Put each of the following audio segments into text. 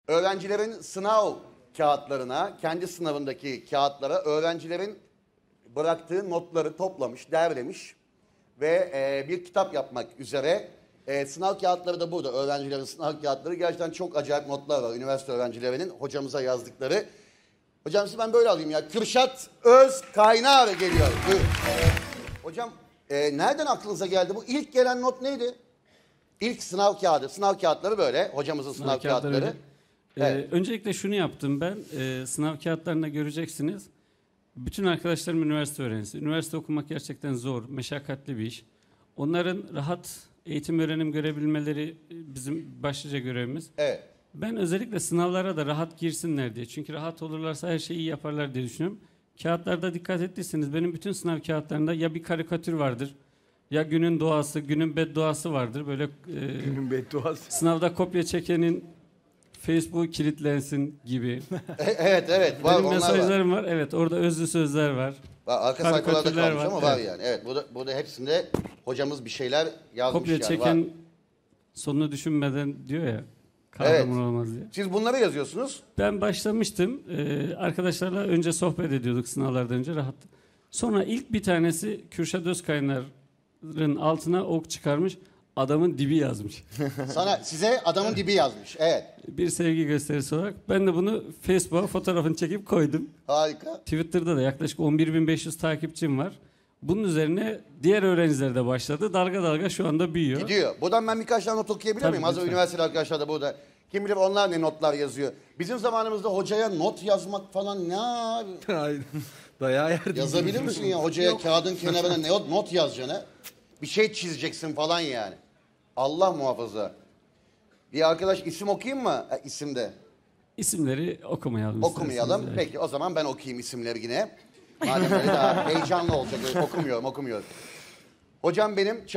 Öğrencilerin sınav kağıtlarına, kendi sınavındaki kağıtlara öğrencilerin bıraktığı notları toplamış, derlemiş ve bir kitap yapmak üzere. Sınav kağıtları da burada. Öğrencilerin sınav kağıtları. Gerçekten çok acayip notlar var. Üniversite öğrencilerinin hocamıza yazdıkları. Hocam sizi ben böyle alayım ya. Kürşat Özkaynar geliyor. Buyurun. Hocam nereden aklınıza geldi bu? İlk gelen not neydi? İlk sınav kağıdı. Sınav kağıtları böyle. Hocamızın sınav kağıtları. Evet. Öncelikle şunu yaptım ben. Sınav kağıtlarında göreceksiniz. Bütün arkadaşlarım üniversite öğrencisi. Üniversite okumak gerçekten zor, meşakkatli bir iş. Onların rahat eğitim öğrenim görebilmeleri bizim başlıca görevimiz. Evet. Ben özellikle sınavlara da rahat girsinler diye. Çünkü rahat olurlarsa her şeyi iyi yaparlar diye düşünüyorum. Kağıtlarda dikkat ettiyseniz benim bütün sınav kağıtlarında ya bir karikatür vardır, ya günün doğası, günün bedduası vardır. Böyle günün bedduası. Sınavda kopya çekenin Facebook kilitlensin gibi. Evet. Var, benim mesajlarım var. Evet, orada özlü sözler var. Arka sayfalarda kalmış var. ama var yani. Evet, burada hepsinde hocamız bir şeyler yazmış. Kopya yani. çeken var. sonunu düşünmeden diyor ya. Kahraman olmaz diye. Siz bunları yazıyorsunuz. Ben başlamıştım. Arkadaşlarla önce sohbet ediyorduk sınavlardan önce rahat. Sonra ilk bir tanesi Kürşat Özkaynar'ın altına ok çıkarmış. Adamın dibi yazmış. Size adamın dibi yazmış. Evet. Bir sevgi gösterisi olarak. Ben de bunu Facebook'a fotoğrafını çekip koydum. Harika. Twitter'da da yaklaşık 11.500 takipçim var. Bunun üzerine diğer öğrenciler de başladı. Dalga dalga şu anda büyüyor. Gidiyor. Buradan ben birkaç tane not okuyabilir miyim? Hazır üniversiteli arkadaşlar da burada. Kim bilir onlar ne notlar yazıyor. Bizim zamanımızda hocaya not yazmak falan ne abi? Dayağı yer. Yazabilir misin ya? Hocaya kağıdın kenarına not yazacaksın ha? Bir şey çizeceksin falan yani. Allah muhafaza. Bir arkadaş isim okuyayım mı? İsimde. İsimleri okumayalım. Okumayalım. Peki o zaman ben okuyayım isimleri yine. Madem öyle daha heyecanlı olacak. Okumuyorum. Hocam benim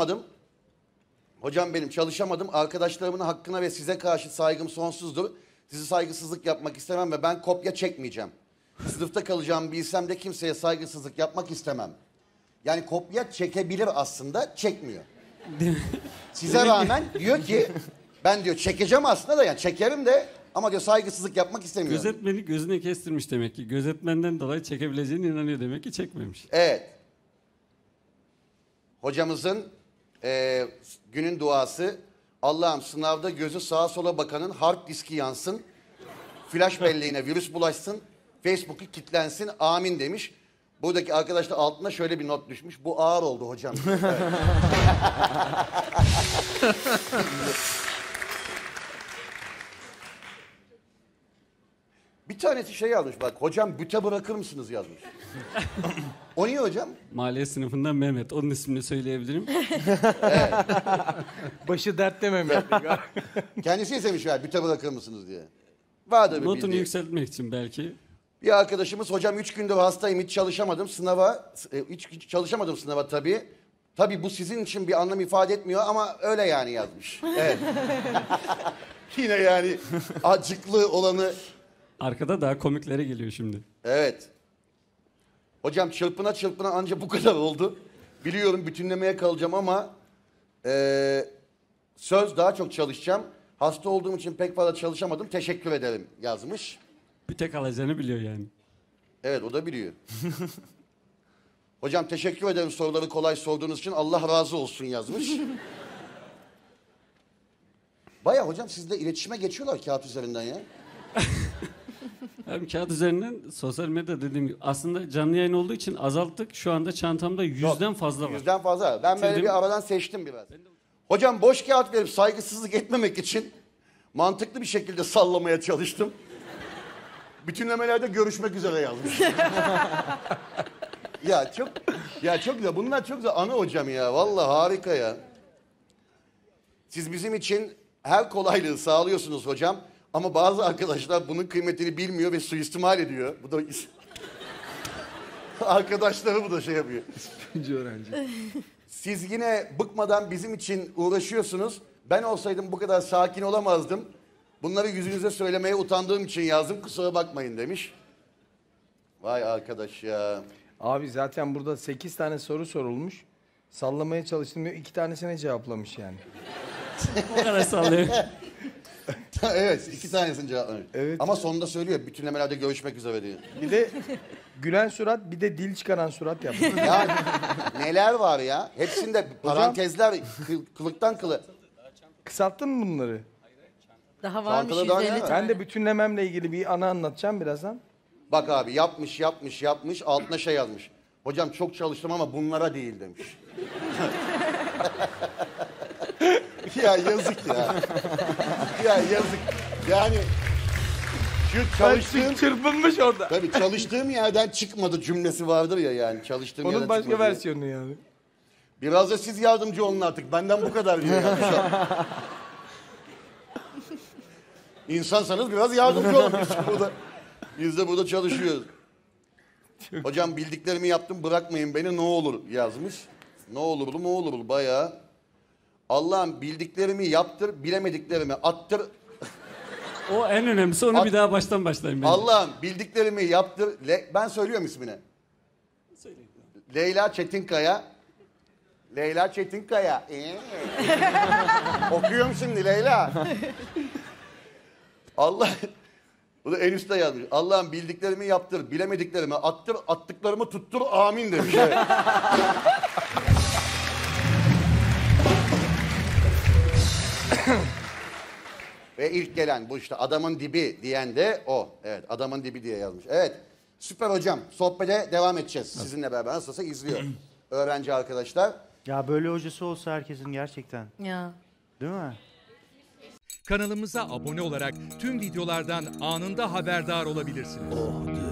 çalışamadım. Arkadaşlarımın hakkına ve size karşı saygım sonsuzdur. Sizi saygısızlık yapmak istemem ve ben kopya çekmeyeceğim. Sınıfta kalacağımı bilsem de kimseye saygısızlık yapmak istemem. Yani kopya çekebilir aslında, çekmiyor. Size rağmen diyor ki ben diyor çekeceğim aslında da yani çekerim de ama diyor saygısızlık yapmak istemiyorum. Gözetmeni gözüne kestirmiş demek ki. Gözetmenden dolayı çekebileceğine inanıyor demek ki çekmemiş. Evet. Hocamızın günün duası. Allah'ım sınavda gözü sağa sola bakanın hard diski yansın. Flash belleğine virüs bulaşsın. Facebook'u kilitlensin. Amin demiş. Buradaki arkadaş da altına şöyle bir not düşmüş. Bu ağır oldu hocam. Bir tanesi şey yazmış bak. Hocam büte bırakır mısınız yazmış. O niye hocam? Maliye sınıfından Mehmet. Onun ismini söyleyebilirim. Evet. Başı dertte Mehmet. Kendisi istemiş ya büte bırakır mısınız diye. Vardır bir Notunu bildiği. yükseltmek için belki. Bir arkadaşımız hocam 3 gündür hastayım hiç çalışamadım sınava tabii. Tabii bu sizin için bir anlam ifade etmiyor ama öyle yani yazmış. Evet. Yine yani acıklı olanı. Arkada daha komikleri geliyor şimdi. Evet. Hocam çırpına anca bu kadar oldu. Biliyorum bütünlemeye kalacağım ama söz daha çok çalışacağım. Hasta olduğum için pek fazla çalışamadım. Teşekkür ederim yazmış. Bir tek alacağını biliyor yani. Evet o da biliyor. Hocam teşekkür ederim soruları kolay sorduğunuz için. Allah razı olsun yazmış. Baya hocam sizle iletişime geçiyorlar kağıt üzerinden ya. Hem kağıt üzerinden sosyal medya dediğim gibi aslında canlı yayın olduğu için azalttık. Şu anda çantamda 100'den fazla var. 100'den fazla. Ben böyle Sildim. bir aradan seçtim biraz. Hocam boş kağıt verip saygısızlık etmemek için mantıklı bir şekilde sallamaya çalıştım. Bütünlemelerde görüşmek üzere yazmış. ya çok güzel. Bunlar çok güzel anı hocam ya. Vallahi harika ya. Siz bizim için her kolaylığı sağlıyorsunuz hocam. Ama bazı arkadaşlar bunun kıymetini bilmiyor ve suistimal ediyor. Bu da arkadaşları bu da şey yapıyor. Öğrenci. Siz yine bıkmadan bizim için uğraşıyorsunuz. Ben olsaydım bu kadar sakin olamazdım. Bunları yüzünüze söylemeye utandığım için yazdım. Kusura bakmayın demiş. Vay arkadaş ya. Abi zaten burada 8 tane soru sorulmuş. Sallamaya çalıştım diyor. 2 tanesine cevaplamış yani. O kadar sallıyor. Evet, 2 tanesini cevaplamış. Evet. Ama sonunda söylüyor bütünlemelerde görüşmek üzere diyor. Bir de gülen surat, bir de dil çıkaran surat yaptı. Ya neler var ya? Hepsinde parantezler kılıktan kılı. Kısalttın mı bunları? Daha varmış Çantada daha ne 150 var? tane. Ben de bütünlememle ilgili bir anı anlatacağım birazdan. Bak abi yapmış altına şey yazmış. Hocam çok çalıştım ama bunlara değil demiş. Ya yazık ya. Ya yazık. Yani şu çalıştığım... Çırpınmış orada. Tabii çalıştığım yerden çıkmadı cümlesi vardır ya yani. Çalıştığım Onun yerden başka çıkmadı. versiyonu yani. Biraz da siz yardımcı olun artık. Benden bu kadar diyor yani şu an. İnsansanız biraz yardımcı olun. Biz de burada çalışıyoruz. Hocam bildiklerimi yaptım bırakmayın beni ne olur yazmış. Ne olur bayağı. Allah'ım bildiklerimi yaptır bilemediklerimi attır. O en önemlisi, onu bir daha baştan başlayayım ben. Allah'ım bildiklerimi yaptır. Ben söylüyorum ismini. Leyla Çetinkaya. Leyla Çetinkaya. Okuyorum şimdi Leyla. Allah... Bu da en üstte yazmış. Allah'ım bildiklerimi yaptır, bilemediklerimi attır, attıklarımı tuttur, amin demiş. Evet. Ve ilk gelen bu işte adamın dibi diyen de o. Evet, adamın dibi diye yazmış. Evet, süper hocam. Sohbete devam edeceğiz sizinle beraber. Nasılsa izliyor öğrenci arkadaşlar. Ya böyle hocası olsa herkesin gerçekten. Ya. Değil mi? Kanalımıza abone olarak tüm videolardan anında haberdar olabilirsiniz.